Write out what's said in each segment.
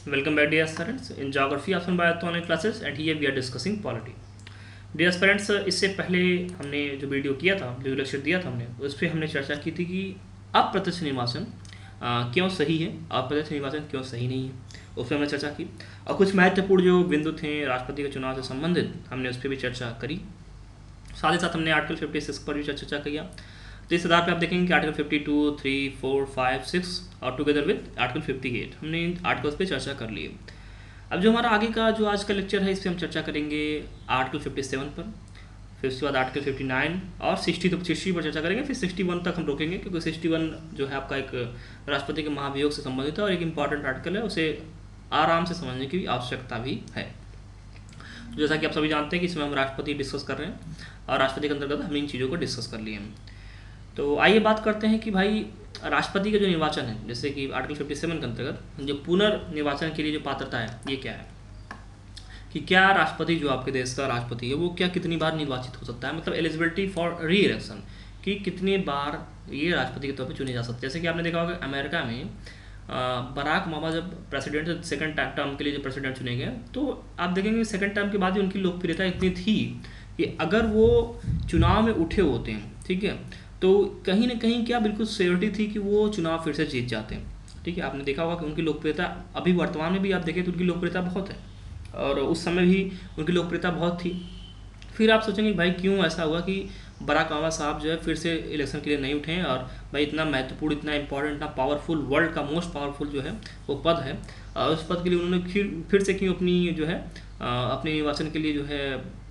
Welcome back, dear students. In geography of by online classes, and here we are discussing polity. Dear students, इससे पहले हमने जो video किया था, जो लेक्चर दिया था हमने, उस पर हमने चर्चा की थी कि अप्रत्यक्ष निर्वाचन क्यों सही है, अप्रत्यक्ष निर्वाचन क्यों सही नहीं है, उस पर हमने चर्चा की। और कुछ महत्वपूर्ण जो बिंदु थे राष्ट्रपति के चुनाव से संबंधित, हमने उस पर भी चर्चा करी। साथ ही साथ हमने आर्टिकल 56 पर भी चर्चा किया। तो इस आधार पर आप देखेंगे कि आर्टिकल 52, 3, 4, 5, 6 और टुगेदर विद आर्टिकल 58 हमने इन आर्टिकल्स पे चर्चा कर ली है। अब जो हमारा आगे का जो आज का लेक्चर है, इस पर हम चर्चा करेंगे आर्टिकल 57 पर, फिर उसके बाद आर्टिकल 59 और 60 पर चर्चा करेंगे। फिर 61 तक हम रोकेंगे, क्योंकि 61 जो है आपका एक राष्ट्रपति के महाभियोग से संबंधित है और एक इम्पॉर्टेंट आर्टिकल है, उसे आराम से समझने की आवश्यकता भी है। जैसा कि आप सभी जानते हैं कि इसमें हम राष्ट्रपति डिस्कस कर रहे हैं और राष्ट्रपति के अंतर्गत हम इन चीज़ों को डिस्कस कर लिए हैं। तो आइए बात करते हैं कि भाई राष्ट्रपति का जो निर्वाचन है, जैसे कि आर्टिकल 57 के अंतर्गत जो पुनर्निर्वाचन के लिए जो पात्रता है, ये क्या है कि क्या राष्ट्रपति जो आपके देश का राष्ट्रपति है वो क्या कितनी बार निर्वाचित हो सकता है, मतलब एलिजिबिलिटी फॉर री इलेक्शन, कि कितनी बार ये राष्ट्रपति के तौर पे चुने जा सकते हैं। जैसे कि आपने देखा होगा अमेरिका में बराक ओबामा जब प्रेसिडेंट सेकंड टर्म के लिए जो प्रेसिडेंट चुने गए, तो आप देखेंगे सेकंड टर्म के बाद ही उनकी लोकप्रियता इतनी थी कि अगर वो चुनाव में उठे होते हैं, ठीक है, तो कहीं ना कहीं क्या बिल्कुल श्योरिटी थी कि वो चुनाव फिर से जीत जाते हैं। ठीक है, आपने देखा होगा कि उनकी लोकप्रियता अभी वर्तमान में भी आप देखें तो उनकी लोकप्रियता बहुत है और उस समय भी उनकी लोकप्रियता बहुत थी। फिर आप सोचेंगे भाई क्यों ऐसा हुआ कि बराक ओबामा साहब जो है फिर से इलेक्शन के लिए नहीं उठे हैं, और भाई इतना महत्वपूर्ण, इतना इंपॉर्टेंट, इतना पावरफुल, वर्ल्ड का मोस्ट पावरफुल जो है वो पद है, उस पद के लिए उन्होंने फिर से क्यों अपनी जो है अपने निर्वाचन के लिए जो है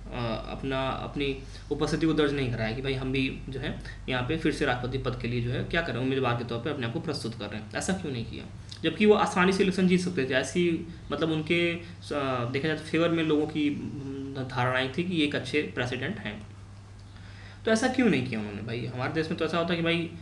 अपनी उपस्थिति को दर्ज नहीं कराया कि भाई हम भी जो है यहाँ पे फिर से राष्ट्रपति पद के लिए जो है क्या कर रहे हैं, उम्मीदवार के तौर पे अपने आप को प्रस्तुत कर रहे हैं। ऐसा क्यों नहीं किया, जबकि वो आसानी से इलेक्शन जीत सकते थे। ऐसी मतलब उनके देखा जाए तो फेवर में लोगों की धारणाएं थी कि ये एक अच्छे प्रेसिडेंट हैं। तो ऐसा क्यों नहीं किया उन्होंने? भाई हमारे देश में तो ऐसा होता है कि भाई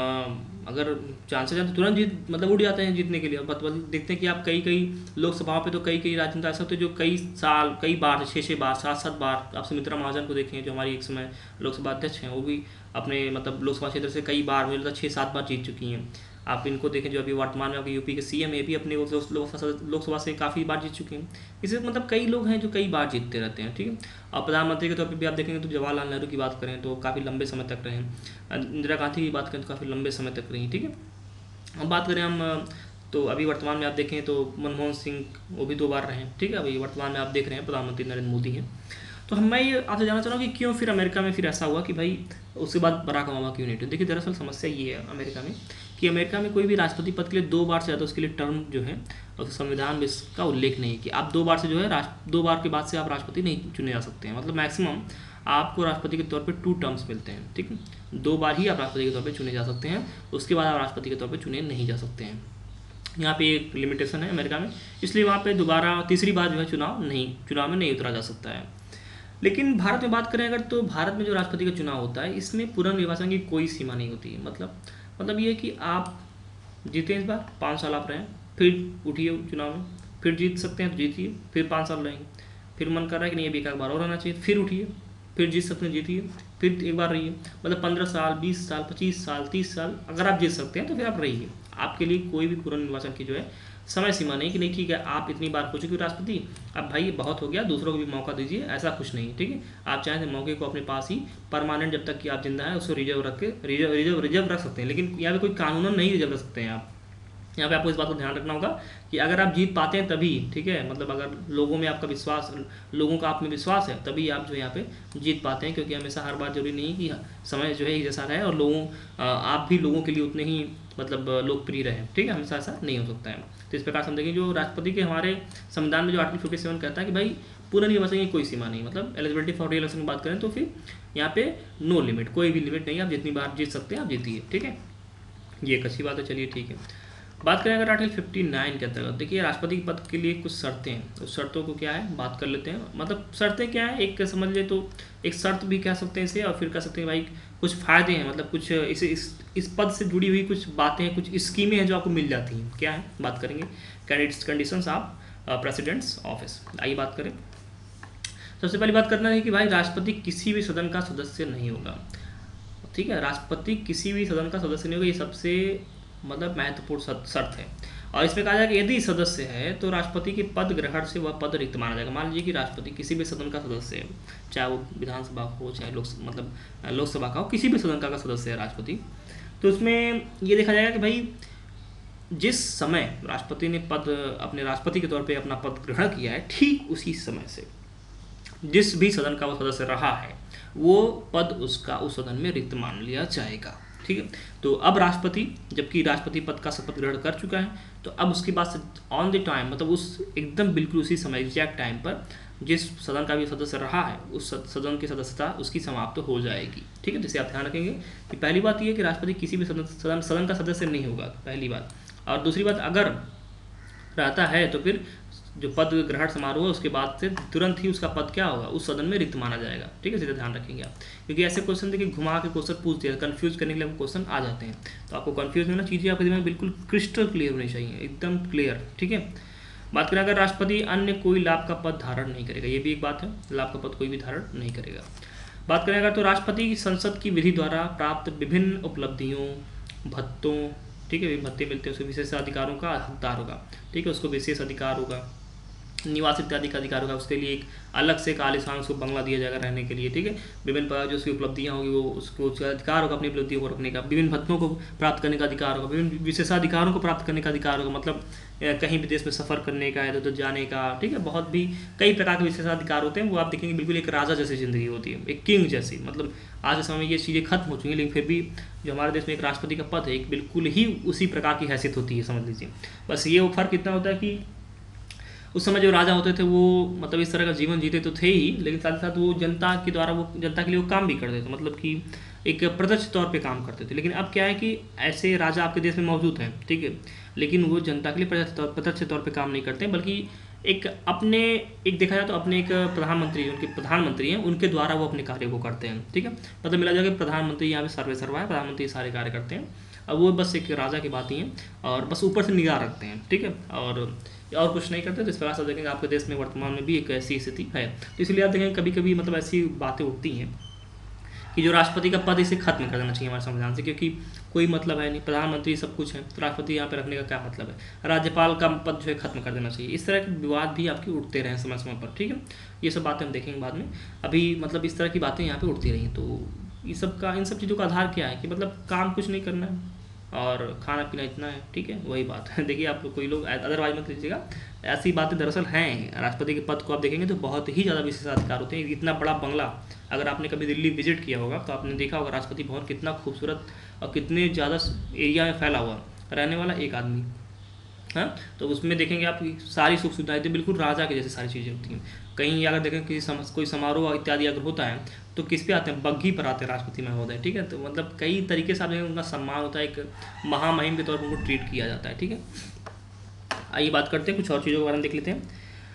अगर चांसेस हैं तो तुरंत जीत मतलब उड़ जाते हैं जीतने के लिए। देखते हैं कि आप कई लोकसभाओं पे तो कई राजनेता ऐसे होते हैं जो कई बार 6 बार 7 बार, आप सुमित्रा महाजन को देखें जो हमारी एक समय लोकसभा अध्यक्ष हैं, वो भी अपने मतलब लोकसभा क्षेत्र से कई बार, मुझे लगता है 6-7 बार जीत चुकी हैं। आप इनको देखें जो अभी वर्तमान में आपके यूपी के सीएम, ये भी अपने लोकसभा से काफ़ी बार जीत चुके हैं। इसे मतलब कई लोग हैं जो कई बार जीतते रहते हैं। ठीक है, और प्रधानमंत्री के तौर पर भी आप देखेंगे तो जवाहरलाल नेहरू की बात करें तो काफ़ी लंबे समय तक रहे हैं, इंदिरा गांधी की बात करें तो काफ़ी लंबे समय तक रही। ठीक है, अब बात करें हम तो अभी वर्तमान में आप देखें तो मनमोहन सिंह वो भी 2 बार रहे हैं। ठीक है, अभी वर्तमान में आप देख रहे हैं प्रधानमंत्री नरेंद्र मोदी हैं। तो मैं ये आपसे जानना चाह रहा हूँ कि क्यों फिर अमेरिका में फिर ऐसा हुआ कि भाई उसके बाद बराक ओबामा क्यों नहीं थे। देखिए दरअसल समस्या ये है अमेरिका में कि अमेरिका में कोई भी राष्ट्रपति पद के लिए 2 बार से ज़्यादा उसके लिए टर्म जो है और संविधान में इसका उल्लेख नहीं है कि आप 2 बार से जो है 2 बार के बाद से आप राष्ट्रपति नहीं चुने जा सकते हैं। मतलब मैक्सिमम आपको राष्ट्रपति के तौर पे 2 टर्म्स मिलते हैं। ठीक है, 2 बार ही आप राष्ट्रपति के तौर पे चुने जा सकते हैं, उसके बाद आप राष्ट्रपति के तौर पे चुने नहीं जा सकते हैं। यहाँ पे एक लिमिटेशन है अमेरिका में, इसलिए वहाँ पे दोबारा तीसरी बार जो है चुनाव में नहीं उतरा जा सकता है। लेकिन भारत में बात करें अगर, तो भारत में जो राष्ट्रपति का चुनाव होता है इसमें पुनर्निर्वाचन की कोई सीमा नहीं होती है। मतलब ये कि आप जीते इस बार 5 साल आप रहें, फिर उठिए चुनाव में, फिर जीत सकते हैं तो जीतिए, फिर 5 साल रहेंगे, फिर मन कर रहा है कि नहीं अभी एक बार और रहना चाहिए, फिर उठिए, फिर जीत सकते हैं जीतिए, फिर एक बार रहिए। मतलब 15 साल, 20 साल, 25 साल, 30 साल अगर आप जीत सकते हैं तो फिर आप रहिए। आपके लिए कोई भी पुनर्निर्वाचन की जो है समय सीमा नहीं कि नहीं ठीक है आप इतनी बार हो चुके राष्ट्रपति, अब भाई बहुत हो गया, दूसरों को भी मौका दीजिए, ऐसा कुछ नहीं। ठीक है, आप चाहें तो मौके को अपने पास ही परमानेंट जब तक कि आप जिंदा है उसको रिजर्व रख सकते हैं, लेकिन यहाँ पे कोई कानूनन नहीं रिजर्व रख सकते हैं आप। यहाँ पे आपको इस बात को ध्यान रखना होगा कि अगर आप जीत पाते हैं तभी, ठीक है, मतलब अगर लोगों में आपका विश्वास, लोगों का आप में विश्वास है तभी आप जो यहाँ पे जीत पाते हैं, क्योंकि हमेशा हर बार जरूरी नहीं कि समय जो है एक जैसा रहे और आप भी लोगों के लिए उतने ही मतलब लोकप्रिय रहे। ठीक है, हमेशा ऐसा नहीं हो सकता है। तो इस प्रकार से हम देखें जो राष्ट्रपति के हमारे संविधान में जो आर्टिकल 57 कहता है कि भाई पुनर्निर्वाचन की कोई सीमा नहीं, मतलब एलिजिबिलिटी फॉर री इलेक्शन की बात करें तो फिर यहाँ पे नो लिमिट, कोई भी लिमिट नहीं है, आप जितनी बार जीत सकते हैं आप जीतिए। ठीक है, ये एक अच्छी बात है। चलिए ठीक है, बात करें अगर आर्टिकल 59 के अंतर्गत, देखिए राष्ट्रपति पद के लिए कुछ शर्तें हैं, उस शर्तों को क्या है बात कर लेते हैं। मतलब शर्तें क्या है, एक समझ ले तो एक शर्त भी कह सकते हैं इसे, और फिर कह सकते हैं भाई कुछ फ़ायदे हैं, मतलब कुछ इस पद से जुड़ी हुई कुछ बातें हैं, कुछ स्कीमें हैं जो आपको मिल जाती हैं। क्या है बात करेंगे, कंडीशंस ऑफ प्रेसिडेंट्स ऑफिस। आइए बात करें। सबसे पहली बात करना है कि भाई राष्ट्रपति किसी भी सदन का सदस्य नहीं होगा। ठीक है, राष्ट्रपति किसी भी सदन का सदस्य नहीं होगा, ये सबसे मतलब महत्वपूर्ण शर्त है। और इसमें कहा जाए कि यदि सदस्य है तो राष्ट्रपति के पद ग्रहण से वह पद रिक्त माना जाएगा। मान लीजिए कि राष्ट्रपति किसी भी सदन का सदस्य है, चाहे वो विधानसभा हो चाहे लोकसभा का हो, किसी भी सदन का सदस्य है राष्ट्रपति, तो उसमें ये देखा जाएगा कि भाई जिस समय राष्ट्रपति ने अपने राष्ट्रपति के तौर पे अपना पद ग्रहण किया है, ठीक उसी समय से जिस भी सदन का वो सदस्य रहा है वो पद उसका उस सदन में रिक्त मान लिया जाएगा। ठीक है, तो अब राष्ट्रपति जबकि राष्ट्रपति पद का शपथ ग्रहण कर चुका है, तो अब उसके बाद ऑन द टाइम, मतलब उस एकदम बिल्कुल उसी समय एग्जैक्ट टाइम पर जिस सदन का भी सदस्य रहा है उस सदन की सदस्यता उसकी समाप्त हो जाएगी। ठीक है, जिसे आप ध्यान रखेंगे कि पहली बात यह है कि राष्ट्रपति किसी भी सदन का सदस्य नहीं होगा, पहली बात। और दूसरी बात, अगर रहता है तो फिर जो पद ग्रहण समारोह है उसके बाद से तुरंत ही उसका पद क्या होगा, उस सदन में रिक्त माना जाएगा। ठीक है, सीधे ध्यान रखेंगे आप, क्योंकि ऐसे क्वेश्चन देखिए घुमा के क्वेश्चन पूछ दिया, कंफ्यूज करने के लिए क्वेश्चन आ जाते हैं, तो आपको कंफ्यूज नहीं होना, चीज़ें आपके दिमाग में बिल्कुल क्रिस्टल क्लियर होनी चाहिए, एकदम क्लियर। ठीक है, बात करें अगर राष्ट्रपति अन्य कोई लाभ का पद धारण नहीं करेगा, ये भी एक बात है, लाभ का पद कोई भी धारण नहीं करेगा। बात करें अगर तो राष्ट्रपति संसद की विधि द्वारा प्राप्त विभिन्न उपलब्धियों, भत्तों, ठीक है, भत्ते मिलते हैं, उसके विशेष अधिकारों का हकदार होगा। ठीक है, उसको विशेष अधिकार होगा, निवास इत्यादि का अधिकार होगा, उसके लिए एक अलग से आलिशान उसको बंगला दिया जाएगा रहने के लिए। ठीक है, विभिन्न प्रकार जो उसकी उपलब्धियां होगी वो उसको उसका अधिकार होगा अपनी उपलब्धियों को रखने का, विभिन्न भत्तों को प्राप्त करने का अधिकार होगा, विभिन्न विशेषाधिकारों को प्राप्त करने का अधिकार होगा, मतलब कहीं विदेश में सफ़र करने का, इधर उधर जाने का। ठीक है, बहुत भी कई प्रकार के विशेषाधिकार होते हैं, वो आप देखेंगे बिल्कुल एक राजा जैसी ज़िंदगी होती है, एक किंग जैसी। मतलब आज के समय में ये चीज़ें खत्म हो चुकी हैं, लेकिन फिर भी जो हमारे देश में एक राष्ट्रपति का पद है एक बिल्कुल ही उसी प्रकार की हैसियत होती है, समझ लीजिए। बस ये फ़र्क इतना होता है कि उस समय जो राजा होते थे वो मतलब इस तरह का जीवन जीते तो थे ही, लेकिन साथ ही साथ वो जनता के द्वारा वो जनता के लिए वो काम भी करते थे, मतलब कि एक प्रत्यक्ष तौर पे काम करते थे। लेकिन अब क्या है कि ऐसे राजा आपके देश में मौजूद हैं, ठीक है, लेकिन वो जनता के लिए प्रत्यक्ष तौर पे काम नहीं करते हैं, बल्कि एक देखा जाए तो अपने एक उनके प्रधानमंत्री हैं, उनके द्वारा वो अपने कार्य को करते हैं। ठीक है, मतलब मिला जाए कि प्रधानमंत्री यहाँ पे सर्वे सर्वा है, प्रधानमंत्री सारे कार्य करते हैं, अब वो बस एक राजा की बात ही हैं और बस ऊपर से निगाह रखते हैं। ठीक है, और कुछ नहीं करते। तो इस प्रकार से देखेंगे आपके देश में वर्तमान में भी एक ऐसी स्थिति है। तो इसलिए आप देखेंगे कभी कभी मतलब ऐसी बातें उठती हैं कि जो राष्ट्रपति का पद इसे खत्म कर देना चाहिए हमारे संविधान से, क्योंकि कोई मतलब है नहीं, प्रधानमंत्री सब कुछ है, तो राष्ट्रपति यहाँ पे रखने का क्या मतलब है, राज्यपाल का पद जो है खत्म कर देना चाहिए। इस तरह के विवाद भी आपके उठते रहे समय समय पर। ठीक है, ये सब बातें हम देखेंगे बाद में, अभी मतलब इस तरह की बातें यहाँ पे उठती रही। तो इन सब चीज़ों का आधार क्या है कि मतलब काम कुछ नहीं करना है और खाना पीना इतना है। ठीक है, वही बात है। देखिए आप कोई लोग अदरवाइज मत लीजिएगा, ऐसी बातें दरअसल हैं। राष्ट्रपति के पद को आप देखेंगे तो बहुत ही ज़्यादा विशेषाधिकार होते हैं। इतना बड़ा बंगला, अगर आपने कभी दिल्ली विजिट किया होगा तो आपने देखा होगा राष्ट्रपति भवन कितना खूबसूरत और कितने ज़्यादा एरिया में फैला हुआ, रहने वाला एक आदमी। हाँ, तो उसमें देखेंगे आप सारी सुख सुविधाएं तो बिल्कुल राजा के जैसे सारी चीज़ें होती हैं। कहीं अगर देखें कोई समारोह इत्यादि अगर होता है तो किस पे आते हैं, बग्घी पर आते हैं राष्ट्रपति महोदय। ठीक है, तो मतलब कई तरीके से आप देखेंगे उनका सम्मान होता है, एक महामहिम के तौर पर उनको ट्रीट किया जाता है। ठीक है, आइए बात करते हैं कुछ और चीज़ों के बारे में, देख लेते हैं।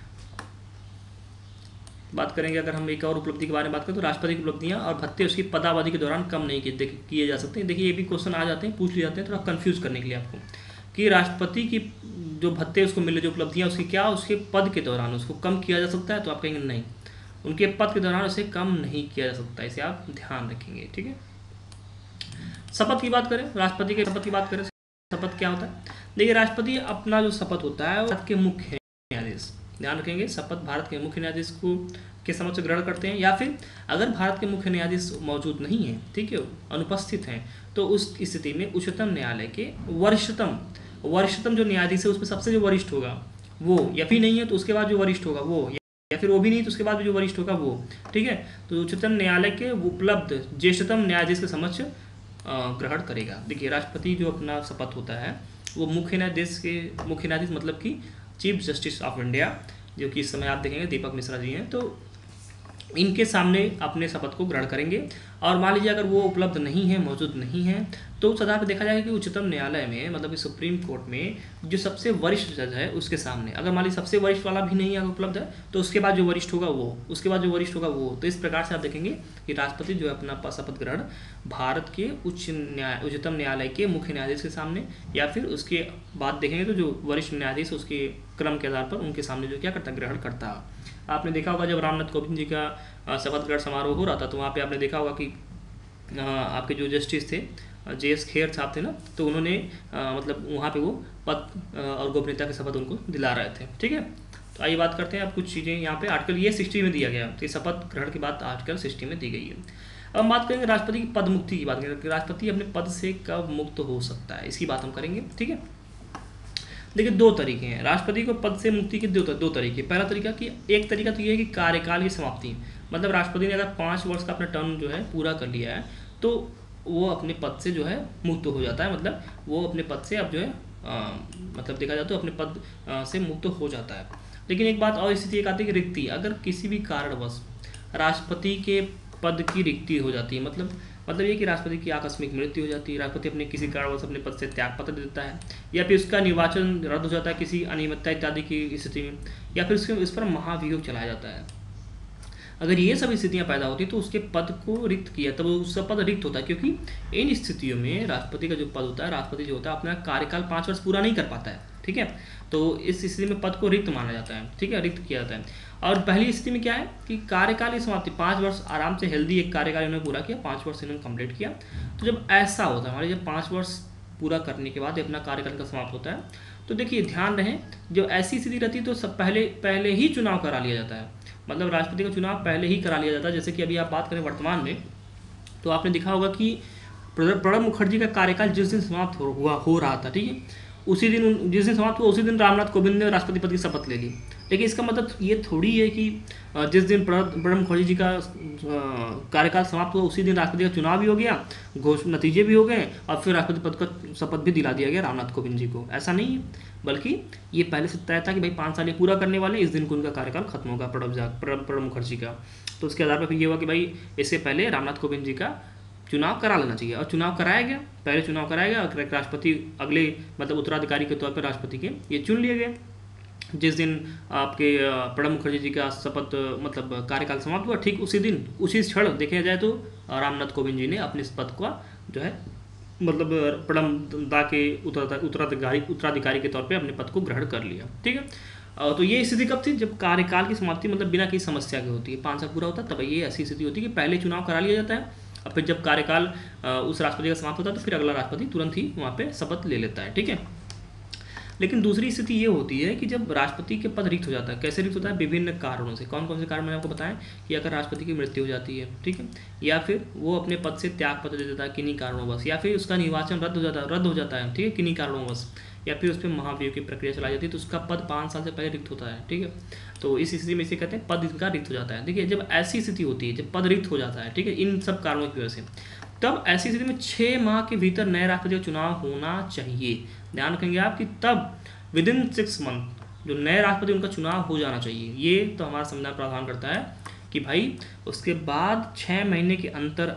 बात करेंगे अगर हम एक और उपलब्धि के बारे में बात करें तो राष्ट्रपति की उपलब्धियां और भत्ते उसकी पदावधि के दौरान कम नहीं किए जा सकते। देखिए ये भी क्वेश्चन आ जाते हैं, पूछ लिए जाते हैं थोड़ा कंफ्यूज करने के लिए आपको, कि राष्ट्रपति की जो भत्ते उसको मिले, जो उपलब्धियां उसकी क्या उसके पद के दौरान उसको कम किया जा सकता है, तो आप कहेंगे नहीं, उनके पद के दौरान उसे कम नहीं किया जा सकता, इसे आप ध्यान रखेंगे। ठीक है, शपथ की बात करें, राष्ट्रपति के शपथ की बात करें, शपथ क्या होता है? देखिए राष्ट्रपति अपना जो शपथ होता है भारत के मुख्य न्यायाधीश, ध्यान रखेंगे, शपथ भारत के मुख्य न्यायाधीश को के समक्ष ग्रहण करते हैं, या फिर अगर भारत के मुख्य न्यायाधीश मौजूद नहीं है, ठीक है, अनुपस्थित हैं, तो उस स्थिति में उच्चतम न्यायालय के वरिष्ठतम जो न्यायाधीश है उसमें सबसे जो वरिष्ठ होगा वो, या फिर नहीं है तो उसके बाद जो वरिष्ठ होगा वो, या फिर वो भी नहीं तो उसके बाद जो वरिष्ठ होगा वो। ठीक है, तो उच्चतम न्यायालय के उपलब्ध ज्येष्ठतम न्यायाधीश के समक्ष ग्रहण करेगा। देखिए राष्ट्रपति जो अपना शपथ होता है वो मुख्य न्यायाधीश मतलब कि चीफ जस्टिस ऑफ इंडिया, जो कि इस समय आप देखेंगे दीपक मिश्रा जी हैं, तो इनके सामने अपने शपथ को ग्रहण करेंगे। और मान लीजिए अगर वो उपलब्ध नहीं है, मौजूद नहीं है, तो उस आधार पर देखा जाएगा कि उच्चतम न्यायालय में मतलब कि सुप्रीम कोर्ट में जो सबसे वरिष्ठ जज है उसके सामने, अगर मान लीजिए सबसे वरिष्ठ वाला भी नहीं है उपलब्ध है, तो उसके बाद जो वरिष्ठ होगा वो, उसके बाद जो वरिष्ठ होगा वो। तो इस प्रकार से आप देखेंगे कि राष्ट्रपति जो है अपना शपथ ग्रहण भारत के उच्चतम न्यायालय के मुख्य न्यायाधीश के सामने, या फिर उसके बाद देखेंगे तो जो वरिष्ठ न्यायाधीश उसके क्रम के आधार पर उनके सामने जो क्या करता है, ग्रहण करता है। आपने देखा होगा जब रामनाथ कोविंद जी का शपथ ग्रहण समारोह हो रहा था तो वहाँ पे आपने देखा होगा कि आपके जो जस्टिस थे JS खेर साहब थे ना, तो उन्होंने मतलब वहाँ पे वो पद और गोपनीयता की शपथ उनको दिला रहे थे। ठीक है, तो आइए बात करते हैं अब कुछ चीज़ें यहाँ पे आर्टिकल ये 60 में दिया गया, तो ये शपथ ग्रहण की बात आर्टिकल 60 में दी गई है। अब हम बात करेंगे राष्ट्रपति की पद मुक्ति की बात करेंगे, राष्ट्रपति अपने पद से कब मुक्त हो सकता है, इसकी बात हम करेंगे। ठीक है, देखिए दो तरीके हैं राष्ट्रपति को पद से मुक्ति के, दो तरीके। पहला तरीका कि एक तरीका तो ये है कि कार्यकाल की समाप्ति, मतलब राष्ट्रपति ने अगर 5 वर्ष का अपना टर्म जो है पूरा कर लिया है तो वो अपने पद से जो है मुक्त हो जाता है, मतलब वो अपने पद से अब जो है मतलब देखा जाए तो अपने पद से मुक्त हो जाता है। लेकिन एक बात और स्थिति एक आती है कि रिक्ति, अगर किसी भी कारणवश राष्ट्रपति के पद की रिक्ति हो जाती है, मतलब ये कि राष्ट्रपति की आकस्मिक मृत्यु हो जाती है, राष्ट्रपति अपने किसी कारणवश अपने पद से त्यागपत्र दे देता है, या फिर उसका निर्वाचन रद्द हो जाता है किसी अनियमितता इत्यादि की स्थिति में, या फिर उसके इस पर महाभियोग चलाया जाता है। अगर ये सब स्थितियां पैदा होती तो उसके पद को रिक्त किया, तब उसका पद रिक्त होता है, क्योंकि इन स्थितियों में राष्ट्रपति का जो पद होता है, राष्ट्रपति जो होता है अपना कार्यकाल 5 वर्ष पूरा नहीं कर पाता है। ठीक है, तो इस स्थिति में पद को रिक्त माना जाता है। ठीक है, रिक्त किया जाता है। और पहली स्थिति में क्या है कि कार्यकाल की समाप्ति, 5 वर्ष आराम से हेल्दी एक कार्यकाल इन्होंने पूरा किया, 5 वर्ष इन्होंने कंप्लीट किया। तो जब ऐसा होता है, हमारे जब 5 वर्ष पूरा करने के बाद अपना कार्यकाल का समाप्त होता है, तो देखिए ध्यान रहे, जो ऐसी स्थिति रहती है तो सब पहले ही चुनाव करा लिया जाता है, मतलब राष्ट्रपति का चुनाव पहले ही करा लिया जाता है। जैसे कि अभी आप बात करें वर्तमान में, तो आपने देखा होगा कि प्रणब मुखर्जी का कार्यकाल जिस दिन समाप्त हो रहा था, ठीक है, उसी दिन जिस दिन समाप्त हुआ उसी दिन रामनाथ कोविंद ने राष्ट्रपति पद की शपथ ले ली। लेकिन इसका मतलब ये थोड़ी है कि जिस दिन प्रणब मुखर्जी जी का कार्यकाल समाप्त हुआ उसी दिन राष्ट्रपति का चुनाव भी हो गया, नतीजे भी हो गए और फिर राष्ट्रपति पद का शपथ भी दिला दिया गया रामनाथ कोविंद जी को। ऐसा नहीं है, बल्कि ये पहले से तय था कि भाई 5 साल ये पूरा करने वाले, इस दिन को उनका कार्यकाल खत्म होगा प्रणब मुखर्जी का। तो उसके आधार पर फिर ये हुआ कि भाई इससे पहले रामनाथ कोविंद जी का चुनाव करा लेना चाहिए, और चुनाव कराया गया, पहले चुनाव कराया गया और राष्ट्रपति अगले मतलब उत्तराधिकारी के तौर पर राष्ट्रपति के ये चुन लिए गए। जिस दिन आपके प्रणब मुखर्जी जी का शपथ मतलब कार्यकाल समाप्त हुआ, ठीक उसी दिन उसी क्षण देखा जाए तो रामनाथ कोविंद जी ने अपने इस पद का जो है मतलब प्रणब दा के उत्तराधिकारी के तौर पे अपने पद को ग्रहण कर लिया। ठीक है, तो ये स्थिति कब थी, जब कार्यकाल की समाप्ति मतलब बिना किसी समस्या के होती है, 5 साल पूरा होता है, तब ये ऐसी स्थिति होती है कि पहले चुनाव करा लिया जाता है और फिर जब कार्यकाल उस राष्ट्रपति का समाप्त होता है तो फिर अगला राष्ट्रपति तुरंत ही वहाँ पे शपथ ले लेता है। ठीक है, लेकिन दूसरी स्थिति ये होती है कि जब राष्ट्रपति के पद रिक्त हो जाता है, कैसे रिक्त होता है, विभिन्न कारणों से। कौन कौन से कारण मैंने आपको बताएं कि अगर राष्ट्रपति की मृत्यु हो जाती है, ठीक है, या फिर वो अपने पद से त्याग पत्र दे देता है किन्हीं कारणोंवश, या फिर उसका निर्वाचन रद्द हो जाता है, ठीक है, किन्हीं कारणोंवश, या फिर उस पर महाभियोग की प्रक्रिया चलाई जाती है तो उसका पद 5 साल से पहले रिक्त होता है। ठीक है, तो इस स्थिति में इसे कहते हैं पद इनका रिक्त हो जाता है। देखिए, जब ऐसी स्थिति होती है, जब पद रिक्त हो जाता है, ठीक है, इन सब कारणों की वजह से, तब ऐसी स्थिति में 6 माह के भीतर नए राष्ट्रपति का चुनाव होना चाहिए। ध्यान रखेंगे आप कि तब विदिन 6 मंथ जो नए राष्ट्रपति उनका चुनाव हो जाना चाहिए। ये तो हमारा संविधान प्रावधान करता है कि भाई उसके बाद 6 महीने के अंदर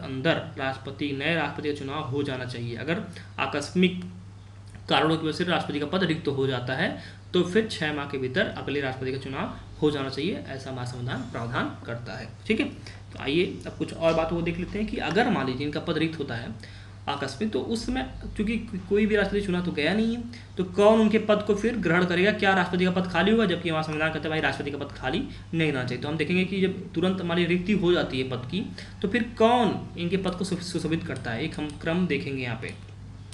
नए राष्ट्रपति का चुनाव हो जाना चाहिए। अगर आकस्मिक कारणों की वजह से राष्ट्रपति का पद रिक्त हो जाता है तो फिर 6 माह के भीतर अगले राष्ट्रपति का चुनाव हो जाना चाहिए, ऐसा हमारा संविधान प्रावधान करता है। ठीक है, तो आइए अब कुछ और बातों को देख लेते हैं कि अगर मान लीजिए इनका पद रिक्त होता है आकस्मिक, तो उस समय चूंकि कोई भी राष्ट्रपति चुना तो गया नहीं है, तो कौन उनके पद को फिर ग्रहण करेगा, क्या राष्ट्रपति का पद खाली होगा, जबकि हमारा संविधान कहता है भाई राष्ट्रपति का पद खाली नहीं रहना चाहिए। तो हम देखेंगे कि जब तुरंत हमारी रिक्ति हो जाती है पद की, तो फिर कौन इनके पद को सुशोभित करता है, एक हम क्रम देखेंगे यहाँ पे।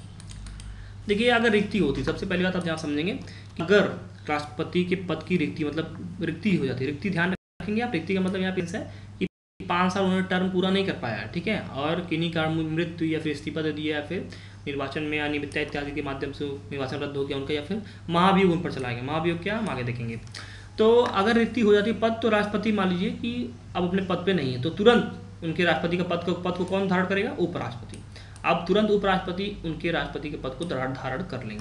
देखिए, अगर रिक्ति होती, सबसे पहली बात आप यहाँ समझेंगे कि अगर राष्ट्रपति के पद की रिक्ति मतलब रिक्ति हो जाती है, रिक्ति ध्यान रखेंगे आप, रिक्ति का मतलब यहाँ पे है कि 5 साल उन्होंने टर्म पूरा नहीं कर पाया, ठीक है, और किन्हीं कारण मृत्यु या फिर इस्तीफा दे दिया, या फिर निर्वाचन में अनियमितता इत्यादि के माध्यम से निर्वाचन रद्द हो गया उनका, या फिर महाभियोग उन पर चला गया। महाभियोग क्या, हम आगे देखेंगे। तो अगर रिक्ति हो जाती है पद, तो राष्ट्रपति मान लीजिए कि अब अपने पद पे नहीं है, तो तुरंत उनके राष्ट्रपति का पद को कौन धारण करेगा, उपराष्ट्रपति। अब तुरंत उपराष्ट्रपति उनके राष्ट्रपति के पद को धारण कर लेंगे।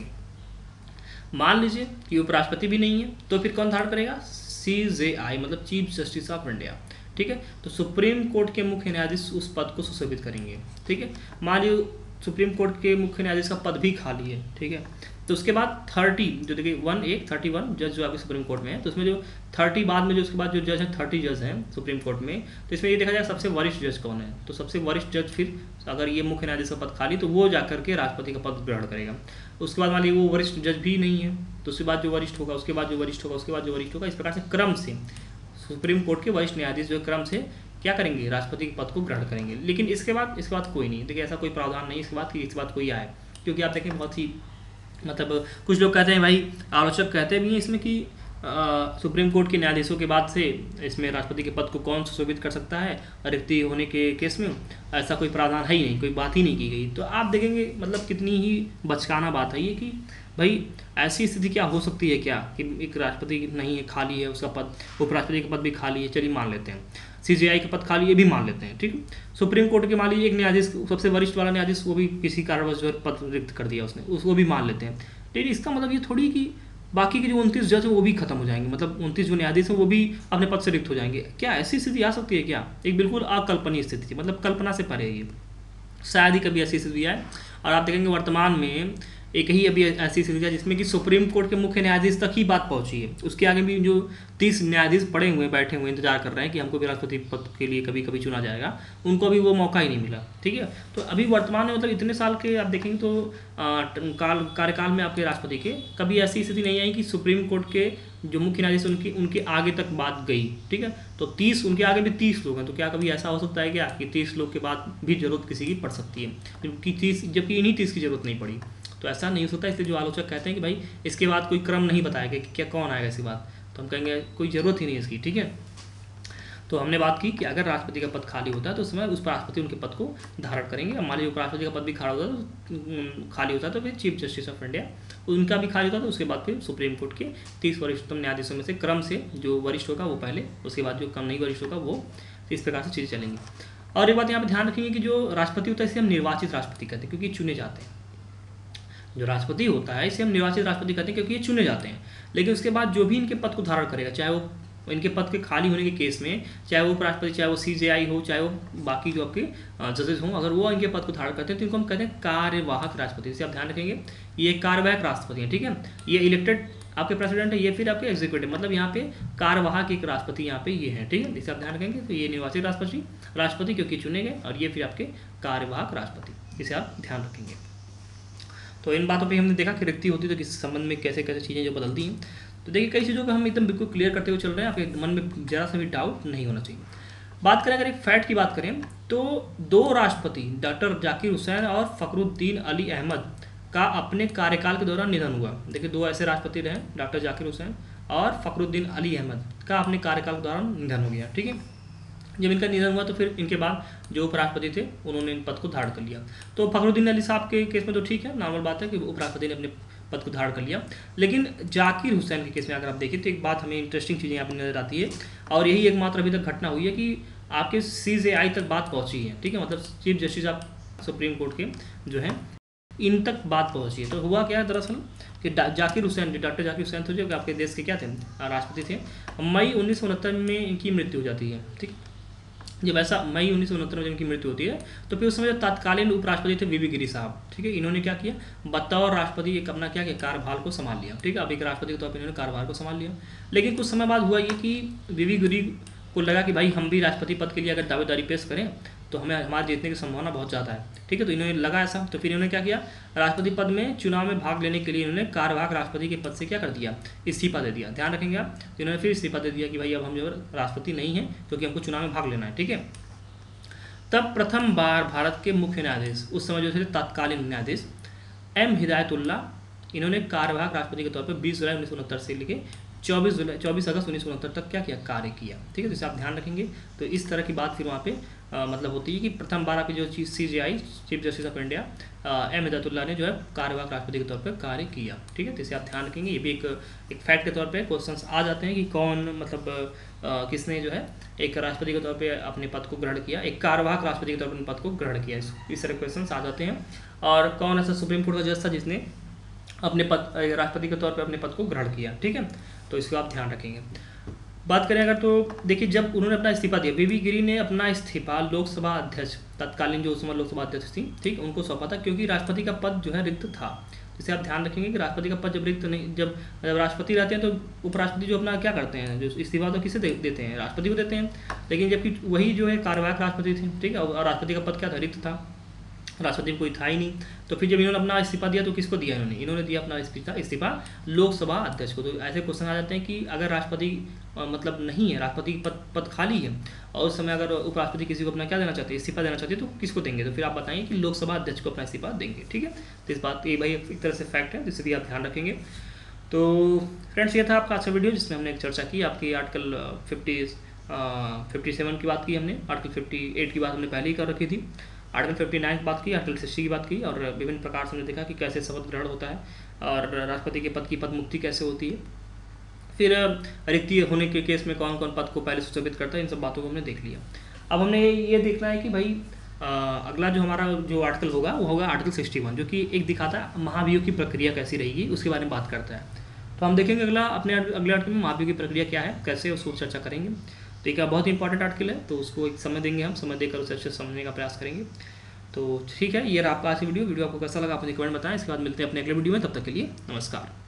मान लीजिए कि उपराष्ट्रपति भी नहीं है, तो फिर कौन धारण करेगा, CJI मतलब चीफ जस्टिस ऑफ इंडिया। ठीक है, तो सुप्रीम कोर्ट के मुख्य न्यायाधीश उस पद को सुशोभित करेंगे। ठीक है, मान लीजिए सुप्रीम कोर्ट के मुख्य न्यायाधीश का पद भी खाली है, ठीक है, तो उसके बाद 30 जो देखिए 31 जज जो आपके सुप्रीम कोर्ट में है, तो उसमें जो 30 बाद में जो उसके बाद जो जज है 30 जज हैं सुप्रीम कोर्ट में, तो इसमें ये देखा जाए सबसे वरिष्ठ जज कौन है, तो सबसे वरिष्ठ जज फिर अगर ये मुख्य न्यायाधीश का पद खाली तो वो जाकर के राष्ट्रपति का पद ग्रहण करेगा। उसके बाद मान लीजिए वो वरिष्ठ जज भी नहीं है, तो उसके बाद जो वरिष्ठ होगा, उसके बाद जो वरिष्ठ होगा, उसके बाद जो वरिष्ठ होगा, इस प्रकार से क्रम से सुप्रीम कोर्ट के वरिष्ठ न्यायाधीश जो क्रम से क्या करेंगे, राष्ट्रपति के पद को ग्रहण करेंगे। लेकिन इसके बाद कोई नहीं, देखिए ऐसा कोई प्रावधान नहीं इसके बाद कि इसके बाद कोई आए, क्योंकि आप देखें बहुत ही मतलब कुछ लोग कहते हैं भाई, आलोचक कहते भी हैं इसमें कि सुप्रीम कोर्ट के न्यायाधीशों के बाद से इसमें राष्ट्रपति के पद को कौन सुशोभित कर सकता है रिक्ति होने के केस में, ऐसा कोई प्रावधान है ही नहीं, कोई बात ही नहीं की गई। तो आप देखेंगे मतलब कितनी ही बचकाना बात है ये कि भाई ऐसी स्थिति क्या हो सकती है क्या कि एक राष्ट्रपति नहीं है, खाली है उसका पद, उपराष्ट्रपति का पद भी खाली है, चलिए मान लेते हैं, सीजेआई का पद खाली है भी मान लेते हैं, ठीक है। सुप्रीम कोर्ट के मान लीजिए एक न्यायाधीश, सबसे वरिष्ठ वाला न्यायाधीश, वो भी किसी कारणवश जो पद रिक्त कर दिया उसने, उसको भी मान लेते हैं। लेकिन इसका मतलब ये थोड़ी कि बाकी के जो 29 जज हैं वो भी खत्म हो जाएंगे, मतलब 29 जो न्यायाधीश हैं वो भी अपने पद से रिक्त हो जाएंगे। क्या ऐसी स्थिति आ सकती है क्या? एक बिल्कुल अकल्पनीय स्थिति, मतलब कल्पना से परे है ये, शायद ही कभी ऐसी स्थिति आए। और आप देखेंगे वर्तमान में एक ही अभी ऐसी स्थिति है जिसमें कि सुप्रीम कोर्ट के मुख्य न्यायाधीश तक ही बात पहुंची है, उसके आगे भी जो 30 न्यायाधीश पड़े हुए बैठे हुए इंतजार कर रहे हैं कि हमको भी राष्ट्रपति पद के लिए कभी कभी चुना जाएगा, उनको अभी वो मौका ही नहीं मिला, ठीक है। तो अभी वर्तमान में मतलब इतने साल के आप देखेंगे तो कार्यकाल में आपके राष्ट्रपति के कभी ऐसी स्थिति नहीं आई कि सुप्रीम कोर्ट के जो मुख्य न्यायाधीश उनके आगे तक बात गई, ठीक है। तो 30 उनके आगे भी 30 लोग हैं, तो क्या कभी ऐसा हो सकता है क्या कि 30 लोग के बाद भी जरूरत किसी की पड़ सकती है, जबकि इन्हीं 30 की जरूरत नहीं पड़ी? तो ऐसा नहीं हो सकता। इसलिए जो आलोचक कहते हैं कि भाई इसके बाद कोई क्रम नहीं बताया गया कि क्या कौन आएगा इसके बाद, तो हम कहेंगे कोई ज़रूरत ही नहीं इसकी, ठीक है। तो हमने बात की कि अगर राष्ट्रपति का पद खाली होता है तो उस समय उस राष्ट्रपति उनके पद को धारण करेंगे। मान लीजिए उपराष्ट्रपति का पद भी खाली होता है तो फिर चीफ जस्टिस ऑफ इंडिया उनका भी खाली होता है, तो उसके बाद फिर सुप्रीम कोर्ट के 30 वरिष्ठतम न्यायाधीशों में से क्रम से जो वरिष्ठ होगा वो पहले, उसके बाद जो कम नहीं वरिष्ठ होगा वो, इस प्रकार से चीज़ें चलेंगी। और एक बात यहाँ पर ध्यान रखेंगे कि जो राष्ट्रपति होता है इसे हम निर्वाचित राष्ट्रपति कहते हैं, क्योंकि चुने जाते हैं। जो राष्ट्रपति होता है इसे हम निर्वाचित राष्ट्रपति कहते हैं क्योंकि ये चुने जाते हैं। लेकिन उसके बाद जो भी इनके पद को धारण करेगा, चाहे वो इनके पद के खाली होने के केस में, चाहे वो उपराष्ट्रपति, चाहे वो सीजेआई हो, चाहे वो बाकी जो आपके जजेस हों, अगर वो इनके पद को धारण करते हैं तो इनको हम कहते हैं कार्यवाहक राष्ट्रपति। इसे आप ध्यान रखेंगे, ये कार्यवाहक राष्ट्रपति हैं, ठीक है। ये इलेक्टेड आपके प्रेसिडेंट है, ये फिर आपके एग्जीक्यूटिव, मतलब यहाँ पे कार्यवाहक एक राष्ट्रपति यहाँ पे ये है, ठीक है। इसे आप ध्यान रखेंगे। तो ये निर्वाचित राष्ट्रपति क्योंकि चुने गए, और ये फिर आपके कार्यवाहक राष्ट्रपति, इसे आप ध्यान रखेंगे। तो इन बातों पे हमने देखा कि रिक्ति होती है तो किस संबंध में कैसे कैसे चीज़ें जो बदलती हैं। तो देखिए कई चीज़ों को हम एकदम बिल्कुल क्लियर करते हुए चल रहे हैं, आपके मन में ज़रा सा भी डाउट नहीं होना चाहिए। बात करें अगर एक फैक्ट की बात करें तो 2 राष्ट्रपति डॉक्टर जाकिर हुसैन और फखरुद्दीन अली अहमद का अपने कार्यकाल के दौरान निधन हुआ। देखिए 2 ऐसे राष्ट्रपति रहे, डॉक्टर जाकिर हुसैन और फखरुद्दीन अली अहमद का अपने कार्यकाल के दौरान निधन हो गया, ठीक है। जब इनका निधन हुआ तो फिर इनके बाद जो उपराष्ट्रपति थे उन्होंने इन पद को धारण कर लिया। तो फखरुद्दीन अली साहब के केस में तो ठीक है, नॉर्मल बात है कि उपराष्ट्रपति ने अपने पद को धारण कर लिया। लेकिन जाकिर हुसैन के केस में अगर आप देखें तो एक बात हमें इंटरेस्टिंग चीज़ें यहाँ पर नजर आती है, और यही एकमात्र अभी तक घटना हुई है कि आपके सीजेआई तक बात पहुँची है, ठीक है। मतलब chief justice of supreme court के जो है इन तक बात पहुँची है। तो हुआ क्या है दरअसल कि जाकिर हुसैन, डॉक्टर जाकिर हुसैन थे जो आपके देश के क्या थे, राष्ट्रपति थे। मई 1969 में इनकी मृत्यु हो जाती है, ठीक। जब ऐसा मई 1969 में जब इनकी मृत्यु होती है तो फिर उस समय जो तत्कालीन उपराष्ट्रपति थे वीवी गिरी साहब, ठीक है, इन्होंने क्या किया, बतौर राष्ट्रपति एक अपना क्या किया, कार्यभार को संभाल लिया, ठीक है। अब एक राष्ट्रपति के तौर पर इन्होंने कार्यभार को संभाल लिया। लेकिन कुछ समय बाद हुआ ये कि वीवी गिरी को लगा कि भाई हम भी राष्ट्रपति पद के लिए अगर दावेदारी पेश करें तो हमें हमारे जीतने की संभावना बहुत ज़्यादा है, ठीक है। तो इन्होंने लगा ऐसा, तो फिर इन्होंने क्या किया, राष्ट्रपति पद में चुनाव में भाग लेने के लिए इन्होंने कार्यवाहक राष्ट्रपति के पद से क्या कर दिया, इस्तीफा दे दिया। ध्यान रखेंगे आप, तो इन्होंने फिर इस्तीफा दे दिया कि भाई अब हम जो राष्ट्रपति नहीं हैं क्योंकि हमको चुनाव में भाग लेना है, ठीक है। तब प्रथम बार भारत के मुख्य न्यायाधीश उस समय जो थे तत्कालीन न्यायाधीश एम हिदायतुल्ला, इन्होंने कार्यवाहक राष्ट्रपति के तौर पर 20 जुलाई 1969 से लेकर 24 अगस्त 1969 तक क्या किया, कार्य किया, ठीक है। तो इसे आप ध्यान रखेंगे। तो इस तरह की बात फिर वहाँ पे मतलब होती है कि प्रथम बार आपकी जो CJI chief justice of India M Hidayatullah ने जो है कार्यवाहक राष्ट्रपति के तौर पर कार्य किया, ठीक है। तो इसे आप ध्यान रखेंगे। ये भी एक फैक्ट के तौर पे क्वेश्चंस आ जाते हैं कि कौन मतलब किसने जो है एक राष्ट्रपति के तौर पे अपने पद को ग्रहण किया, एक कार्यवाहक राष्ट्रपति के तौर पर पद को ग्रहण किया, इस तरह क्वेश्चन आ जाते हैं। और कौन ऐसा सुप्रीम कोर्ट का जज था जिसने अपने पद राष्ट्रपति के तौर पर अपने पद को ग्रहण किया, ठीक है। तो इसको आप ध्यान रखेंगे। बात करें अगर तो देखिए जब उन्होंने अपना इस्तीफा दिया, वीवी गिरी ने अपना इस्तीफा लोकसभा अध्यक्ष, तत्कालीन जो उस समय लोकसभा अध्यक्ष थी, ठीक, उनको सौंपा था क्योंकि राष्ट्रपति का पद जो है रिक्त था। जिसे आप ध्यान रखेंगे कि राष्ट्रपति का पद जब रिक्त नहीं, जब राष्ट्रपति रहते हैं तो उपराष्ट्रपति जो अपना क्या करते हैं, जो इस्तीफा तो किसे देते हैं, राष्ट्रपति को देते हैं। लेकिन जबकि वही जो है कार्यवाहक राष्ट्रपति थे, ठीक है, और राष्ट्रपति का पद क्या था, रिक्त था। राष्ट्रपति में कोई था ही नहीं। तो फिर जब इन्होंने अपना इस्तीफा दिया तो किसको दिया इन्होंने दिया अपना इस्तीफा लोकसभा अध्यक्ष को। तो ऐसे क्वेश्चन आ जाते हैं कि अगर राष्ट्रपति मतलब नहीं है, राष्ट्रपति पद खाली है और उस समय अगर उपराष्ट्रपति किसी को अपना क्या देना चाहते हैं, इस्तीफा देना चाहते हैं, तो किसको देंगे? तो फिर आप बताइए कि लोकसभा अध्यक्ष को अपना इस्तीफा देंगे। ठीक है, तो इस बात ये भाई एक तरह से फैक्ट है जिससे भी आप ध्यान रखेंगे। तो फ्रेंड्स ये था आपका अच्छा वीडियो जिसमें हमने एक चर्चा की आपकी आर्टिकल 57 की बात की हमने, आर्टिकल 58 की बात हमने पहले ही कर रखी थी, आर्टिकल 59 की बात की, आर्टिकल 60 की बात की, और विभिन्न प्रकार से हमने देखा कि कैसे शपथ ग्रहण होता है और राष्ट्रपति के पद की पद मुक्ति कैसे होती है, फिर रिक्ति होने के केस में कौन कौन पद को पहले सुशोभित करता है, इन सब बातों को हमने देख लिया। अब हमने ये देखना है कि भाई अगला जो हमारा जो आर्टिकल होगा वो होगा आर्टिकल 61, जो कि एक दिखाता है महाभियोग की प्रक्रिया कैसी रहेगी, उसके बारे में बात करता है। तो हम देखेंगे अगले आर्टिकल में महाभियोग की प्रक्रिया क्या है, कैसे उसको चर्चा करेंगे। तो एक बहुत ही इंपॉर्टेंट आर्टिकल है, तो उसको एक समय देंगे, हम समय देकर उसे अच्छे से समझने का प्रयास करेंगे। तो ठीक है, ये रहा आपका आज वीडियो आपको कैसा लगा अपने कमेंट बताएं। इसके बाद मिलते हैं अपने अगले वीडियो में, तब तक के लिए नमस्कार।